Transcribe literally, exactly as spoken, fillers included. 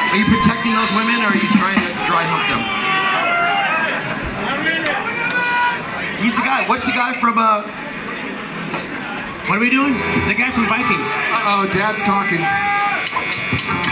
Are you protecting those women, or are you trying to dry hump them? He's the guy. What's the guy from, uh... what are we doing? The guy from Vikings. Uh-oh, Dad's talking.